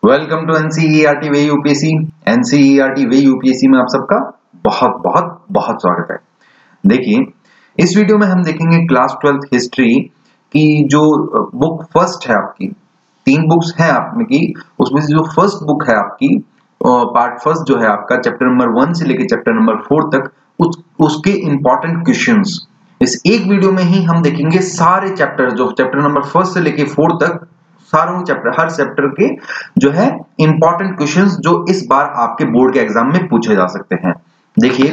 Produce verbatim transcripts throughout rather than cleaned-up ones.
Welcome to NCERT way UPSC. NCERT way UPSC में आप सबका बहुत बहुत बहुत स्वागत है। देखिए, इस वीडियो में हम देखेंगे क्लास ट्वेल्थ हिस्ट्री की जो बुक फर्स्ट है आपकी, तीन बुक्स हैं आप में की, उसमें से जो फर्स्ट बुक है आपकी पार्ट फर्स्ट जो है आपका चैप्टर नंबर वन से लेकर चैप्टर नंबर फोर तक, उस, उसके इंपॉर्टेंट क्वेश्चंस इस एक वीडियो में ही हम देखेंगे। सारे चैप्टर जो चैप्टर नंबर फर्स्ट से लेकर फोर तक, सारों चैप्टर हर चैप्टर के जो है इंपॉर्टेंट क्वेश्चंस जो इस बार आपके बोर्ड के एग्जाम में पूछे जा सकते हैं। देखिए,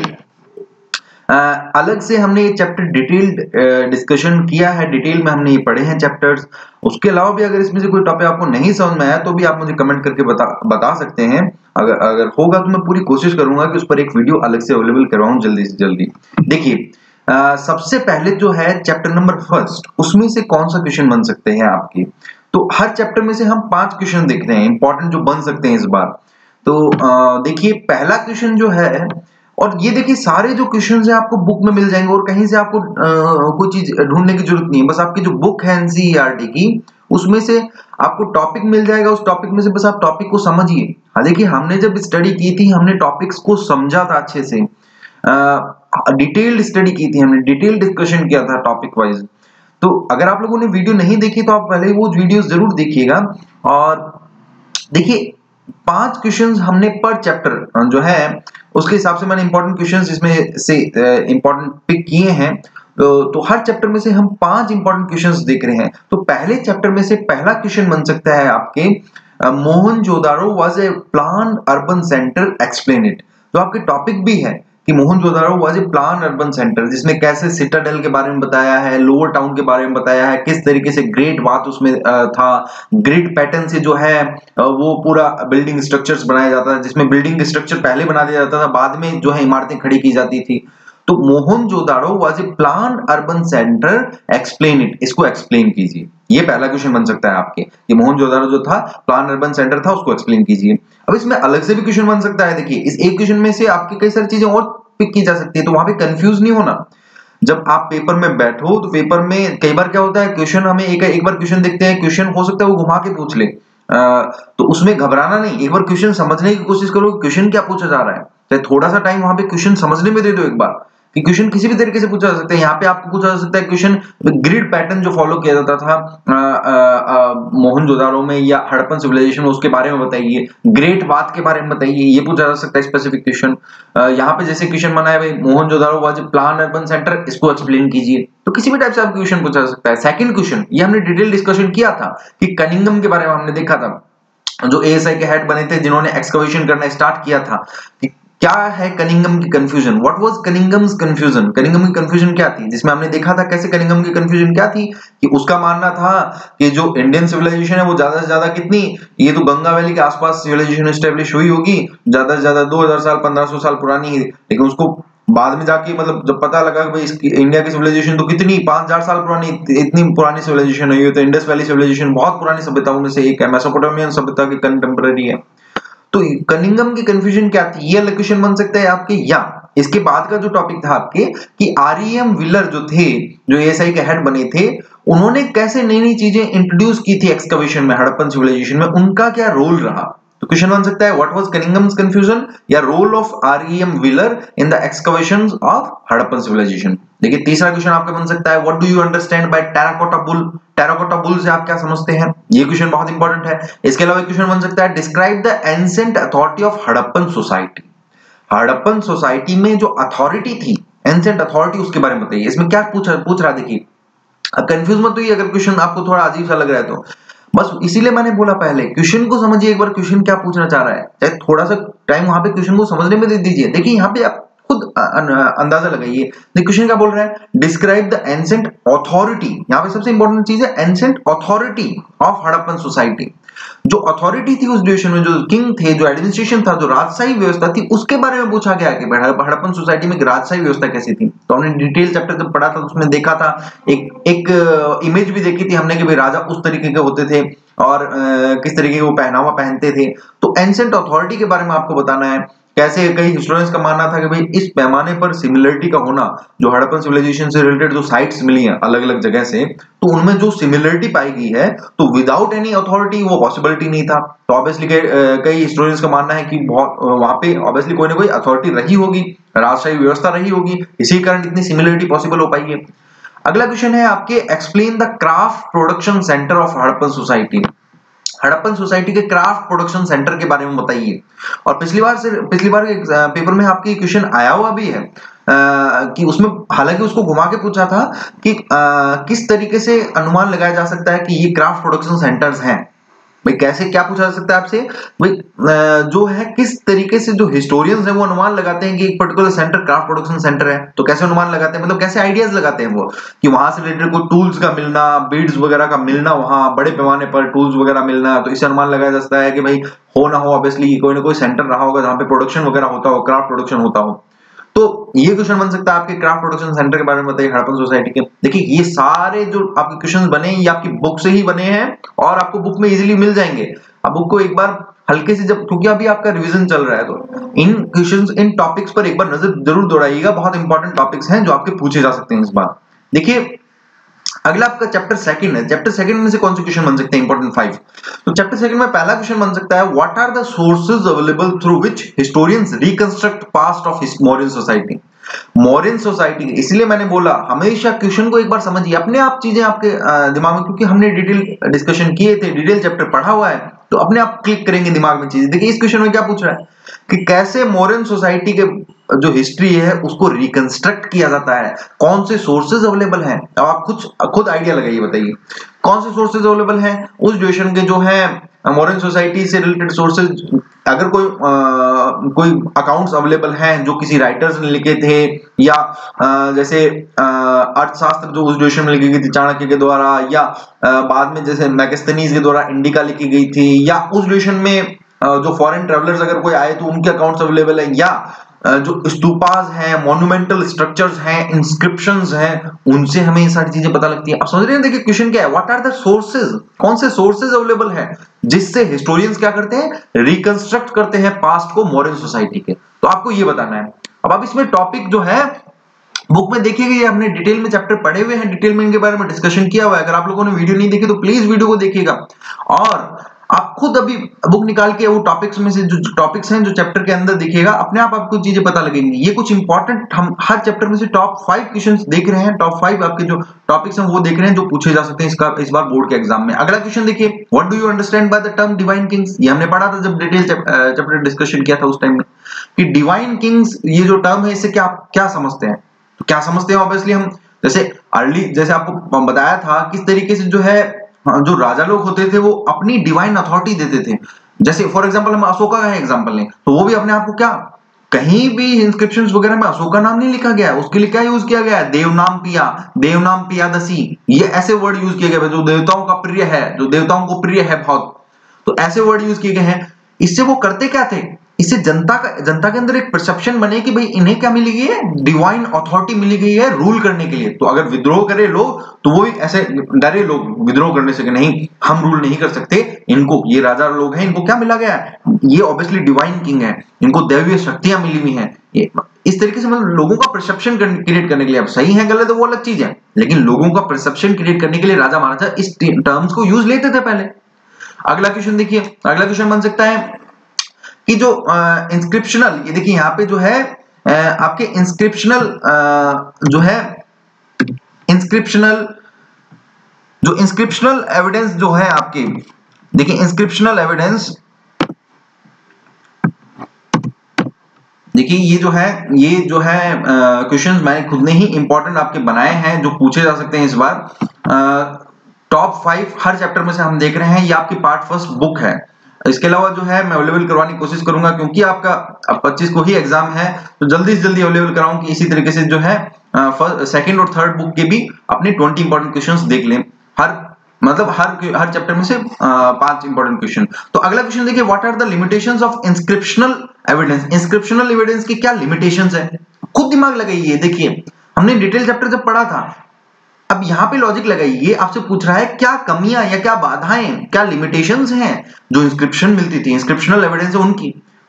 अलग से हमने ये चैप्टर डिटेल्ड डिस्कशन किया है, डिटेल में हमने ये पढ़े हैं चैप्टर्स। उसके अलावा भी अगर इसमें से कोई टॉपिक आपको नहीं समझ में आया तो भी आप मुझे कमेंट करके बता बता सकते हैं। अगर अगर होगा तो मैं पूरी कोशिश करूंगा कि उस पर एक वीडियो अलग से अवेलेबल करवाऊं जल्दी से जल्दी। देखिए, Uh, सबसे पहले जो है चैप्टर नंबर फर्स्ट, उसमें से कौन सा क्वेश्चन बन सकते हैं आपकी। तो हर चैप्टर में से हम पांच क्वेश्चन देख रहे हैं इंपॉर्टेंट जो बन सकते हैं इस बार। तो uh, देखिए, पहला क्वेश्चन जो है, और ये देखिए सारे जो क्वेश्चन है आपको बुक में मिल जाएंगे और कहीं से आपको uh, कोई चीज ढूंढने की जरूरत नहीं है। बस आपकी जो बुक है एनसीईआरटी की, उसमें से आपको टॉपिक मिल जाएगा। उस टॉपिक में से बस आप टॉपिक को समझिए। हाँ, देखिए हमने जब स्टडी की थी, हमने टॉपिक्स को समझा था अच्छे से, डिटेल्ड uh, स्टडी की थी हमने, डिटेल्ड डिस्कशन किया था टॉपिक वाइज। तो अगर आप लोगों ने वीडियो नहीं देखी तो आप पहले वो वीडियो जरूर देखिएगा। और देखिए, पांच क्वेश्चंस हमने पर चैप्टर जो है उसके हिसाब से मैंने इंपॉर्टेंट क्वेश्चंस इसमें से इंपॉर्टेंट पिक किए हैं। तो, तो हर चैप्टर में से हम पांच इंपॉर्टेंट क्वेश्चंस देख रहे हैं। तो पहले चैप्टर में से पहला क्वेश्चन बन सकता है आपके, Mohenjodaro was a plan urban centre, explain it. तो आपके टॉपिक भी है कि Mohenjodaro was a plan urban centre, जिसमें कैसे सिटाडेल के बारे में बताया है, लोअर टाउन के बारे में बताया है, किस तरीके से ग्रेट बात उसमें था, ग्रिड पैटर्न से जो है वो पूरा बिल्डिंग स्ट्रक्चर्स बनाया जाता था, जिसमें बिल्डिंग स्ट्रक्चर पहले बना दिया जाता था, बाद में जो है इमारतें खड़ी की जाती थी। तो Mohenjodaro was a plan urban centre, explain it, इसको एक्सप्लेन कीजिए। ये पहला क्वेश्चन बन सकता है आपके कि मोहनजोदारो जो था प्लान अर्बन सेंटर था, उसको एक्सप्लेन कीजिए। अब इसमें अलग से भी क्वेश्चन बन सकता है। देखिए, इस एक क्वेश्चन में से आपकी कई सारी चीजें और पिक की जा सकती है, तो वहां पे कंफ्यूज नहीं होना। जब आप पेपर में बैठो तो पेपर में कई बार क्या होता है, क्वेश्चन हमें एक एक बार क्वेश्चन देखते हैं, क्वेश्चन हो सकता है वो घुमा के पूछ ले, आ, तो उसमें घबराना नहीं। एक बार क्वेश्चन समझने की कोशिश करो, क्वेश्चन क्या पूछा जा रहा है। चाहे थोड़ा सा टाइम वहां पे क्वेश्चन समझने में दे दो एक बार, कि क्वेश्चन किसी भी तरीके से पूछा जा सकता है। यहाँ पे आपको पूछा जा सकता है क्वेश्चन, ग्रिड पैटर्न जो फॉलो किया जाता था मोहनजोदारो में या हड़प्पन सिविलाइजेशन में, उसके बारे में बताइए। ग्रेट बात के बारे में बताइए, ये पूछा जा सकता है स्पेसिफिक क्वेश्चन। यहाँ पे जैसे क्वेश्चन बना है भाई, Mohenjodaro was plan urban centre, इसको एक्सप्लेन कीजिए। तो किसी भी टाइप से आपको क्वेश्चन पूछा जा सकता है। सेकंड क्वेश्चन, ये हमने डिटेल डिस्कशन किया था कि कनिंघम के बारे में हमने देखा था, जो एएसआई के हेड बने थे, जिन्होंने एक्सकवेशन करना स्टार्ट किया था। कि क्या है कनिंघम की confusion, what was Cunningham's confusion, Cunningham की कंफ्यूजन क्या थी, जिसमें हमने देखा था कैसे कनिंघम की कंफ्यूजन क्या थी, कि उसका मानना था कि जो इंडियन सिविलाइजेशन है वो ज्यादा से ज्यादा कितनी, ये तो गंगा वैली के आसपास सिविलाइजेशन एस्टेब्लिश हुई होगी, ज्यादा से ज्यादा दो हज़ार साल पंद्रह सौ साल पुरानी है। लेकिन उसको बाद में जाके मतलब जब पता लगा कि भाई इसकी इंडिया की सिविलाइजेशन तो कितनी पांच हजार साल पुरानी, इतनी पुरानी सिविलाइजेशन है, तो इंडस वैली सिविलाइजेशन बहुत पुरानी सभ्यताओं में से एक है, मेसोपोटामियन सभ्यता की कंटेम्पररी है। तो कनिंघम की कंफ्यूजन क्या थी, ये अलग क्वेश्चन बन सकता है आपके। या इसके बाद का जो टॉपिक था आपके कि आरईएम व्हीलर जो थे, जो एएसआई के हेड बने थे, उन्होंने कैसे नई नई चीजें इंट्रोड्यूस की थी एक्सकवेशन में, हड़प्पन सिविलाइजेशन में, उनका क्या रोल रहा। तो क्वेश्चन बन सकता है व्हाट वाज कनिंघम्स कंफ्यूजन या role of REM Wheeler in the excavations of Harappan civilisation. देखिए, तीसरा क्वेश्चन आपका बन सकता है what do you understand by terracotta bull, terracotta bull से आप क्या समझते हैं। ये क्वेश्चन बहुत इंपॉर्टेंट है। इसके अलावा एक क्वेश्चन बन सकता है describe the ancient authority of Harappan society. Harappan society में जो अथॉरिटी थी, एंसेंट अथॉरिटी, उसके बारे में बताइए। इसमें क्या पूछ पूछ रहा, देखिए अब कंफ्यूज मत होइए अगर क्वेश्चन आपको थोड़ा अजीब सा लग रहा है तो। बस इसीलिए मैंने बोला पहले क्वेश्चन को समझिए एक बार, क्वेश्चन क्या पूछना चाह रहा है, चाहे थोड़ा सा टाइम वहां पे क्वेश्चन को समझने में दे दीजिए। देखिए यहाँ पे आप खुद अंदाजा लगाइए। क्वेश्चन क्या बोल रहा है, डिस्क्राइब द एंसेंट अथॉरिटी। यहाँ पे सबसे इंपॉर्टेंट चीज है ancient authority of Harappan society. जो अथॉरिटी थी उस ड्यूरेशन में, जो किंग थे, जो एडमिनिस्ट्रेशन था, जो राजशाही व्यवस्था थी, उसके बारे में पूछा गया कि हड़प्पन सोसाइटी में राजशाही व्यवस्था कैसी थी। तो हमने डिटेल चैप्टर जब पढ़ा था तो उसमें देखा था, एक एक इमेज भी देखी थी हमने कि भाई राजा उस तरीके के होते थे और किस तरीके के वो पहनावा पहनते थे। तो एंसेंट अथॉरिटी के बारे में आपको बताना है कैसे कई हिस्टोरियंस का मानना था कि भाई इस पैमाने पर सिमिलरिटी का होना, जो हड़प्पन सिविलाइजेशन से रिलेटेड जो साइट्स मिली हैं अलग अलग जगह से, तो उनमें जो सिमिलरिटी पाई गई है, तो विदाउट एनी अथॉरिटी वो पॉसिबिलिटी नहीं था। तो ऑब्वियसली कई हिस्टोरियंस का मानना है कि बहुत वहां पे ऑब्वियसली कोई ना कोई अथॉरिटी रही होगी, राजशाही व्यवस्था रही होगी, इसी कारण इतनी सिमिलरिटी पॉसिबल हो पाई है। अगला क्वेश्चन है आपके, explain the craft production centre of Harappan society. Harappan society के क्राफ्ट प्रोडक्शन सेंटर के बारे में बताइए। और पिछली बार से पिछली बार के पेपर में आपके क्वेश्चन आया हुआ भी है आ, कि उसमें हालांकि उसको घुमा के पूछा था कि आ, किस तरीके से अनुमान लगाया जा सकता है कि ये क्राफ्ट प्रोडक्शन सेंटर्स हैं। भाई कैसे, क्या पूछा जा सकता है आपसे, भाई जो है किस तरीके से जो हिस्टोरियंस हैं वो अनुमान लगाते हैं कि एक particular centre craft production centre है। तो कैसे अनुमान लगाते हैं, मतलब कैसे आइडियाज लगाते हैं वो, कि वहां से रिलेटेड कोई टूल्स का मिलना, बीड्स वगैरह का मिलना, वहां बड़े पैमाने पर टूल्स वगैरह मिलना, तो इससे अनुमान लगाया जा सकता है कि भाई हो ना हो ऑब्वियसली कोई ना कोई सेंटर रहा होगा जहां पे प्रोडक्शन वगैरह होता हो, क्राफ्ट प्रोडक्शन होता हो। तो ये क्वेश्चन बन सकता है आपके क्राफ्ट प्रोडक्शन सेंटर के बारे में बताइए हड़प्पन सोसाइटी के। देखिए ये सारे जो आपके क्वेश्चंस बने ये आपकी बुक से ही बने हैं और आपको बुक में इजीली मिल जाएंगे। अब बुक को एक बार हल्के से, जब क्योंकि अभी आपका रिवीजन चल रहा है, तो इन क्वेश्चंस इन टॉपिक्स पर एक बार नजर जरूर दौड़ाइएगा, बहुत इंपॉर्टेंट टॉपिक्स हैं जो आपके पूछे जा सकते हैं इस बार। देखिए अगला आपका चैप्टर सेकंड है। चैप्टर सेकंड में से कौन से क्वेश्चन बन सकते हैं, इंपॉर्टेंट फाइव। तो चैप्टर सेकंड में पहला क्वेश्चन बन सकता है, what are the sources available through which historians reconstruct past of Mauryan society. Mauryan society, इसलिए मैंने बोला हमेशा क्वेश्चन को एक बार समझिए, अपने आप चीजें आपके दिमाग में, क्योंकि हमने डिटेल डिस्कशन किए थे, डिटेल चैप्टर पढ़ा हुआ है, तो अपने आप क्लिक करेंगे दिमाग में चीजें। देखिए इस क्वेश्चन में क्या पूछ रहा है कि कैसे मौर्यन सोसाइटी के जो हिस्ट्री है उसको रिकंस्ट्रक्ट किया जाता है, कौन से सोर्सेज अवेलेबल हैं। अब आप खुद खुद आइडिया लगाइए, बताइए कौन से सोर्सेज अवेलेबल हैं उस ड्यूरेशन के जो है मॉडर्न सोसाइटी से रिलेटेड सोर्सेज। अगर कोई आ, कोई अकाउंट्स अवेलेबल हैं जो किसी राइटर्स ने लिखे थे, या आ, जैसे अर्थशास्त्र जो उस ड्यूरेशन में लिखी गई थी चाणक्य के द्वारा, या आ, बाद में जैसे मैगस्थनीज के द्वारा इंडिका लिखी गई थी, या उस ड्यूरेशन में आ, जो फॉरेन ट्रेवलर्स अगर कोई आए तो उनके अकाउंट्स अवेलेबल हैं, या जो स्तूपास हैं, मॉन्यूमेंटल स्ट्रक्चर्स हैं, इंस्क्रिप्शंस हैं, उनसे हमें ये सारी चीजें पता लगती है। आप समझ रहे हैं, देखिए क्वेश्चन क्या है, व्हाट आर द सोर्सेज, कौन से सोर्सेज अवेलेबल हैं जिससे हिस्टोरियंस क्या करते हैं, रिकंस्ट्रक्ट करते हैं पास्ट को मॉडर्न सोसाइटी के। तो आपको ये बताना है। अब आप इसमें टॉपिक जो है बुक में देखिएगा, ये हमने डिटेल में चैप्टर पढ़े हुए हैं, डिटेल में इनके बारे में डिस्कशन किया हुआ है। अगर आप लोगों ने वीडियो नहीं देखी तो प्लीज वीडियो को देखिएगा, और आप खुद अभी बुक निकाल के वो टॉपिक्स में से जो टॉपिक्स हैं जो चैप्टर के अंदर देखिएगा, अपने आप आपको चीजें पता लगेंगी। ये कुछ इंपॉर्टेंट, हम हर चैप्टर में से टॉप फाइव क्वेश्चंस देख रहे हैं, टॉप फाइव आपके जो टॉपिक्स हैं वो देख रहे हैं जो पूछे जा सकते हैं इसका इस बार बोर्ड के एग्जाम में। अगला क्वेश्चन देखिए, what do you understand by the term divine kings. ये हमने पढ़ा था जब डिटेल चैप्टर डिस्कशन किया था उस टाइम में, कि डिवाइन किंग्स ये जो टर्म है इससे क्या क्या समझते हैं। तो क्या समझते हैं, ऑब्वियसली हम जैसे अर्ली जैसे आपको बताया था किस तरीके से जो है जो राजा लोग होते थे वो अपनी डिवाइन अथॉरिटी देते थे। जैसे फॉर एग्जांपल हम अशोका का एग्जांपल लें, तो वो भी अपने आप को क्या, कहीं भी इंस्क्रिप्शंस वगैरह में अशोका नाम नहीं लिखा गया है, उसके लिए क्या यूज किया गया है, देवनाम पिया, देवनाम पियादसी, ये ऐसे वर्ड यूज किए गए हैं जो देवताओं का प्रिय है, जो देवताओं को प्रिय है बहुत, तो ऐसे वर्ड यूज किए गए हैं। इससे वो करते क्या थे, इससे जनता का जनता के अंदर एक परसेप्शन बने कि भाई इन्हें क्या मिली गई है, डिवाइन अथॉरिटी मिली गई है रूल करने के लिए। तो अगर विद्रोह करे लोग तो वो ऐसे डरे लोग विद्रोह करने से कि नहीं हम रूल नहीं कर सकते, इनको ये राजा लोग हैं, इनको क्या मिला गया है, ये ऑब्वियसली डिवाइन किंग है, इनको दैवीय शक्तियां मिली हुई हैं। इस तरीके से मतलब लोगों का परसेप्शन क्रिएट करने के लिए, अब सही है गलत है वो अलग चीज है, लेकिन लोगों का परसेप्शन क्रिएट करने के लिए राजा महाराजा इस टर्म्स को यूज लेते थे पहले। अगला क्वेश्चन देखिए, अगला क्वेश्चन बन सकता है कि जो इंस्क्रिप्शनल, ये देखिए यहाँ पे जो है आ, आपके इंस्क्रिप्शनल जो है इंस्क्रिप्शनल जो इंस्क्रिप्शनल एविडेंस जो है आपके, देखिए इंस्क्रिप्शनल एविडेंस, देखिए ये जो है ये जो है क्वेश्चंस मैंने खुद ने ही इंपॉर्टेंट आपके बनाए हैं जो पूछे जा सकते हैं इस बार। टॉप फाइव हर चैप्टर में से हम देख रहे हैं, ये आपकी पार्ट फर्स्ट बुक है। इसके अलावा जो है मैं अवेलेबल करवाने की कोशिश करूंगा, क्योंकि आपका अब पच्चीस को ही एग्जाम है, तो जल्दी से जल्दी अवेलेबल कराऊं कि इसी तरीके से जो है सेकंड और थर्ड बुक के भी अपने ट्वेंटी इंपॉर्टेंट क्वेश्चंस देख लें, हर मतलब हर हर चैप्टर में से पांच इंपॉर्टेंट क्वेश्चन। तो अगला क्वेश्चन देखिए, what are the limitations of inscriptional evidence. Inscriptional evidence की क्या लिमिटेशंस है, खुद दिमाग लगाइए। देखिए हमने डिटेल चैप्टर जब पढ़ा था, अब यहाँ पे लॉजिक लगाइए, आपसे पूछ रहा है क्या कमियां या क्या बाधाएं, क्या लिमिटेशंस हैं जो इंस्क्रिप्शन मिलती थी, इंस्क्रिप्शनल एविडेंस है उनकी।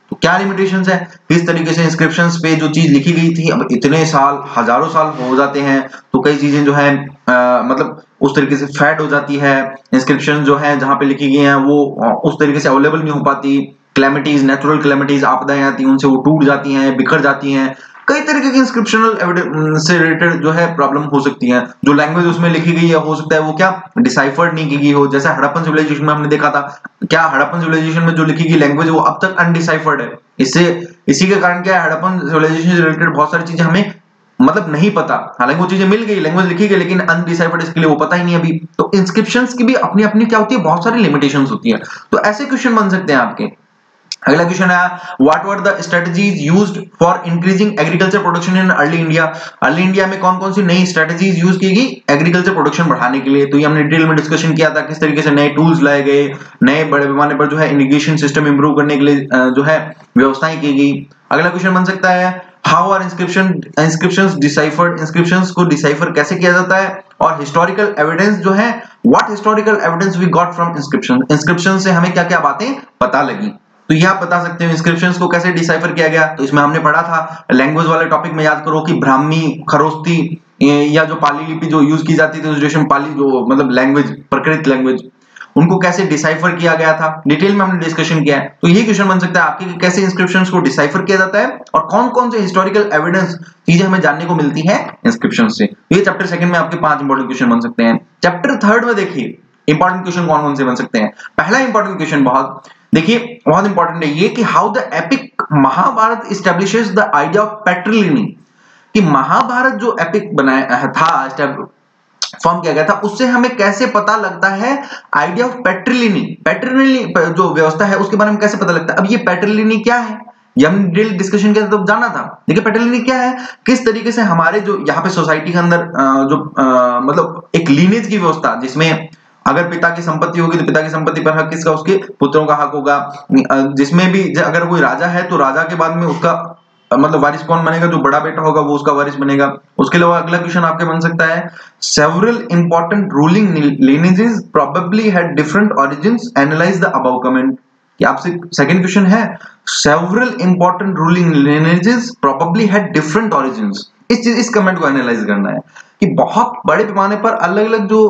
तो क्या लिमिटेशंस है, किस तरीके से इंस्क्रिप्शंस पे जो चीज लिखी गई थी, अब इतने साल हजारों साल हो जाते हैं तो कई चीजें जो है आ, मतलब उस तरीके से फैड हो जाती है, इंस्क्रिप्शन जो है जहां पे लिखी गई हैं वो उस तरीके से अवेलेबल नहीं हो पाती, क्लैमिटीज, नेचुरल क्लैमिटीज, आपदाएं आती हैं उनसे वो टूट जाती हैं, बिखर जाती हैं, कई तरीके के इंस्क्रिप्शनल एविडेंस से रिलेटेड जो है प्रॉब्लम हो सकती है। जो लैंग्वेज उसमें लिखी गई है हो सकता है वो क्या डिसाइफर्ड नहीं की गई हो, जैसे हड़प्पन सिविलाइजेशन में हमने देखा था, क्या हड़प्पन सिविलाइजेशन में जो लिखी गई लैंग्वेज वो अब तक अनडिसाइफर्ड है। इससे इसी के कारण क्या है, हड़प्पन सिविलाइजेशन से रिलेटेड बहुत सारी चीजें हमें मतलब नहीं पता, हालांकि वो चीजें मिल गई, लैंग्वेज लिखी गई, लेकिन अनडिसाइफर्ड इसके लिए वो पता ही नहीं अभी। तो इंस्क्रिप्शंस की भी अपनी अपनी क्या होती है, बहुत सारी लिमिटेशंस होती है। तो ऐसे क्वेश्चन बन सकते हैं आपके। अगला क्वेश्चन है what were the strategies used for increasing agriculture production in early India. Early India में कौन कौन सी नई स्ट्रेटजीज यूज की गई एग्रीकल्चर प्रोडक्शन बढ़ाने के लिए। तो ये हमने डिटेल में डिस्कशन किया था, किस तरीके से नए टूल्स लाए गए, नए बड़े पैमाने पर जो है इरिगेशन सिस्टम इंप्रूव करने के लिए जो है व्यवस्थाएं की गई। अगला क्वेश्चन बन सकता है how are inscription inscriptions deciphered, inscriptions को डिसाइफर कैसे किया जाता है। और हिस्टोरिकल एविडेंस जो है what historical evidence we got from inscription, inscription से हमें क्या क्या बातें पता लगी। तो ये आप बता सकते हो इंस्क्रिप्शंस को कैसे डिसाइफर किया गया। तो इसमें हमने पढ़ा था लैंग्वेज वाले टॉपिक में, याद करो कि ब्राह्मी, खरोस्ती या जो पाली लिपि जो यूज की जाती थी उस ड्यूरेशन, पाली जो मतलब लैंग्वेज, प्रकृत लैंग्वेज, उनको कैसे डिसाइफर किया गया था, डिटेल में हमने डिस्कशन किया है। तो यही क्वेश्चन बन सकता है आपके कि कैसे इंस्क्रिप्शंस को डिसाइफर किया जाता है और कौन कौन से हिस्टोरिकल एविडेंस चीजें हमें जानने को मिलती है इंस्क्रिप्शन से। ये चैप्टर सेकंड में आपके पांच इंपॉर्टेंट क्वेश्चन बन सकते हैं। चैप्टर थर्ड में देखिए इंपॉर्टेंट क्वेश्चन कौन कौन से बन सकते हैं। पहला इंपॉर्टेंट क्वेश्चन बहुत देखिए बहुत इंपॉर्टेंट है ये कि how the epic Mahabharata establishes the idea of patriliny, कि महाभारत जो एपिक बनाया था, फॉर्म किया गया था, उससे हमें कैसे पता लगता है आइडिया ऑफ पैट्रिलिनी, पैट्रिलिनी जो व्यवस्था है उसके बारे में कैसे पता लगता है। अब ये पैट्रिलिनी क्या है, ये हमने डिटेल डिस्कशन किया तो जाना था। देखिए पैट्रिलिनी क्या है, किस तरीके से हमारे जो यहाँ पे सोसाइटी के अंदर जो आ, मतलब एक लीनेज की व्यवस्था, जिसमें अगर पिता की संपत्ति होगी तो पिता की संपत्ति पर हक किसका, उसके पुत्रों का हक होगा। जिसमें भी अगर कोई राजा है तो राजा के बाद में उसका मतलब वारिस कौन बनेगा, जो बड़ा बेटा होगा वो उसका वारिस बनेगा। उसके अलावा अगला क्वेश्चन आपके बन सकता है several important ruling lineages probably had different origins, analyse the above comment. कि आपसे सेकंड क्वेश्चन है several important ruling lineages probably had different origins, इस चीज इस कमेंट को एनालाइज करना है कि बहुत बड़े पैमाने पर अलग अलग जो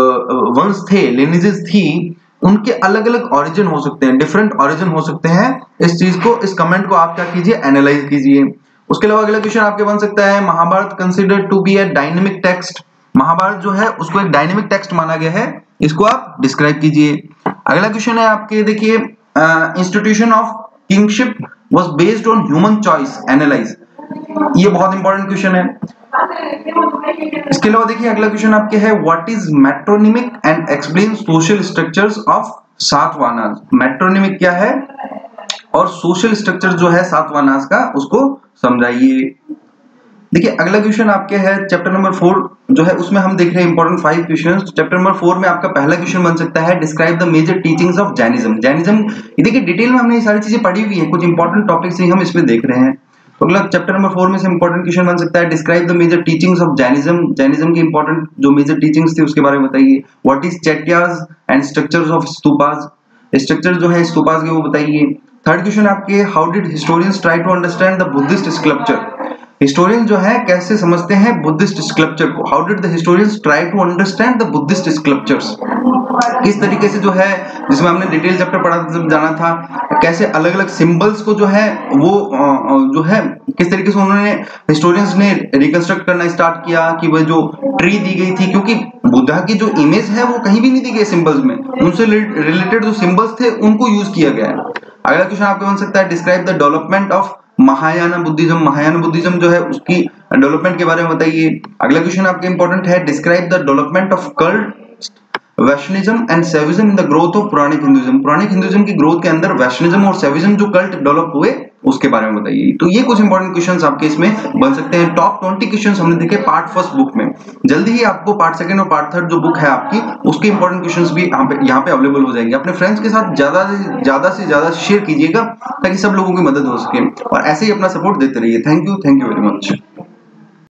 वंश थे, लिनेजेस थी, उनके अलग अलग ओरिजिन हो सकते हैं, डिफरेंट ओरिजिन हो सकते हैं। इस चीज को, इस कमेंट को आप क्या कीजिए, एनालाइज कीजिए। उसके अलावा अगला क्वेश्चन आपके बन सकता है Mahabharata considered to be a dynamic text, Mahabharata जो है उसको एक डायनेमिक टेक्स्ट माना गया है, इसको आप डिस्क्राइब कीजिए। अगला क्वेश्चन है आपके देखिए institution of kingship was based on human choice, analyse. ये बहुत इंपॉर्टेंट क्वेश्चन है। इसके अलावा देखिए अगला क्वेश्चन आपके है what is matronymic and explain social structures of Satavahanas. Matronymic क्या है और सोशल स्ट्रक्चर जो है सातवाहनास का उसको समझाइए। देखिए अगला क्वेश्चन आपके है चैप्टर नंबर फोर जो है उसमें हम देख रहे हैं important five questions. Chapter number four में आपका पहला क्वेश्चन बन सकता है describe the major teachings of Jainism. Jainism ये देखिए डिटेल में हमने ये सारी चीजें पढ़ी हुई है, कुछ इंपॉर्टेंट टॉपिक्स ही हम इसमें देख रहे हैं। तो अगला चैप्टर नंबर फोर में से इंपॉर्टेंट क्वेश्चन बन सकता है describe the major teachings of Jainism. Jainism की इंपॉर्टेंट जो मेजर टीचिंग्स थी उसके बारे में बताइए। What is chaityas and structures of stupas, structure जो है स्तूपास के वो बताइए। थर्ड क्वेश्चन आपके how did historians try to understand the Buddhist sculpture, historian जो है कैसे समझते हैं बुद्धिस्ट स्कल्पचर को। How did the historians try to understand the Buddhist sculptures, किस तरीके से जो है, जिसमें हमने डिटेल चैप्टर पढ़ा जाना था, कैसे अलग अलग सिंबल्स को जो है वो जो है किस तरीके से उन्होंने हिस्टोरियंस ने रिकंस्ट्रक्ट करना स्टार्ट किया कि वह जो ट्री दी गई थी, क्योंकि बुद्धा की जो इमेज है वो कहीं भी नहीं दी गई सिंबल्स में, उनसे रिलेटेड जो सिंबल्स थे उनको यूज किया गया है। अगला क्वेश्चन आपको बन सकता है describe the development of Mahayana Buddhism, Mahayana Buddhism जो है उसकी डेवलपमेंट के बारे में बताइए। अगला क्वेश्चन आपके इंपॉर्टेंट है describe the development of cult Vaishnavism and Shaivism in the growth of Puranic Hinduism, Puranic Hinduism की ग्रोथ के अंदर वैष्णविज्म और सैविज्म जो कल्ट डेवलप हुए उसके बारे में बताइए। तो ये कुछ इंपॉर्टेंट क्वेश्चंस आपके इसमें बन सकते हैं। टॉप ट्वेंटी क्वेश्चंस हमने देखे पार्ट फर्स्ट बुक में, जल्दी ही आपको पार्ट सेकंड और पार्ट थर्ड जो बुक है आपकी उसके इंपॉर्टेंट क्वेश्चंस भी यहाँ पे यहाँ पे अवेलेबल हो जाएंगे। अपने फ्रेंड्स के साथ ज्यादा से ज्यादा से ज्यादा शेयर कीजिएगा ताकि सब लोगों की मदद हो सके और ऐसे ही अपना सपोर्ट देते रहिए। Thank you, thank you very much.